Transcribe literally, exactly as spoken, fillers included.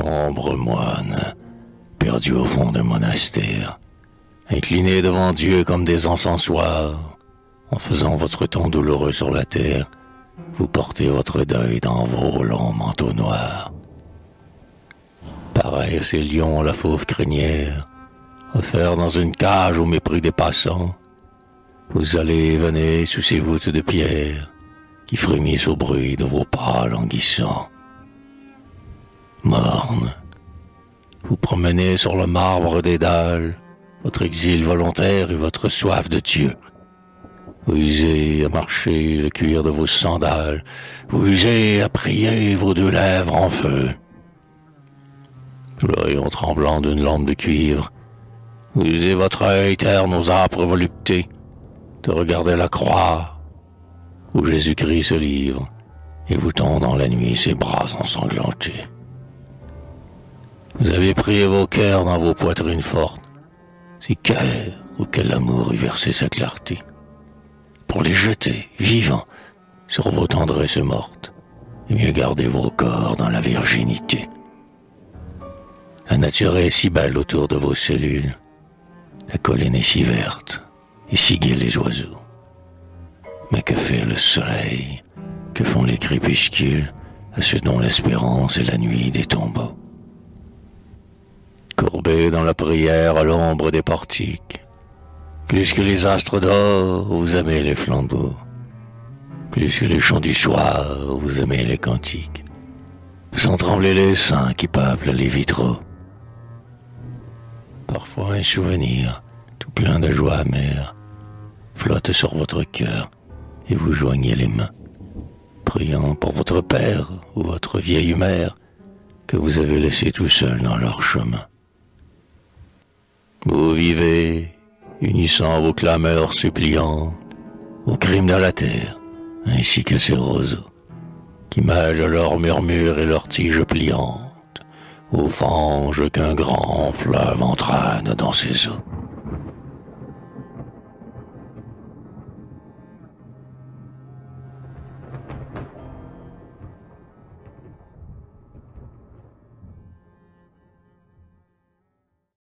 Sombre moine, perdu au fond d'un monastère, incliné devant Dieu comme des encensoirs, en faisant votre temps douloureux sur la terre, vous portez votre deuil dans vos longs manteaux noirs. Pareil à ces lions à la fauve crinière, offerts dans une cage au mépris des passants, vous allez et venez sous ces voûtes de pierre qui frémissent au bruit de vos pas languissants. Morne, vous promenez sur le marbre des dalles, votre exil volontaire et votre soif de Dieu. Vous usez à marcher le cuir de vos sandales, vous usez à prier vos deux lèvres en feu. Sous le rayon tremblant d'une lampe de cuivre, vous usez votre œil terne aux âpres voluptés de regarder la croix où Jésus-Christ se livre et vous tend dans la nuit ses bras ensanglantés. Vous avez prié vos cœurs dans vos poitrines fortes, ces cœurs auxquels l'amour y versait sa clarté, pour les jeter, vivants, sur vos tendresses mortes, et mieux garder vos corps dans la virginité. La nature est si belle autour de vos cellules, la colline est si verte, et si gai les oiseaux. Mais que fait le soleil, que font les crépuscules à ceux dont l'espérance est la nuit des tombeaux? Courbés dans la prière à l'ombre des portiques, plus que les astres d'or, vous aimez les flambeaux. Plus que les chants du soir, vous aimez les cantiques. Faisant trembler les saints qui peuplent les vitraux. Parfois un souvenir, tout plein de joie amère, flotte sur votre cœur et vous joignez les mains, priant pour votre père ou votre vieille mère que vous avez laissé tout seul dans leur chemin. Vous vivez, unissant vos clameurs suppliantes, aux crimes de la terre, ainsi que ces roseaux, qui mêlent leurs murmures et leurs tiges pliantes, aux fanges qu'un grand fleuve entraîne dans ses eaux.